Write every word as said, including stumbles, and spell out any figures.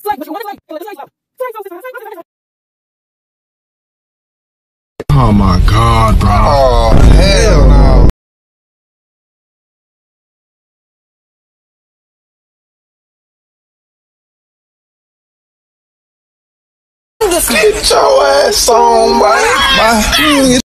Oh my God, bro. Oh, hell no. Get your ass on, boy.